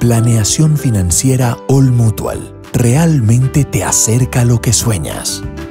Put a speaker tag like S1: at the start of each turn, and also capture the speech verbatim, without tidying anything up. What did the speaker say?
S1: Planeación financiera All Mutual realmente te acerca a lo que sueñas.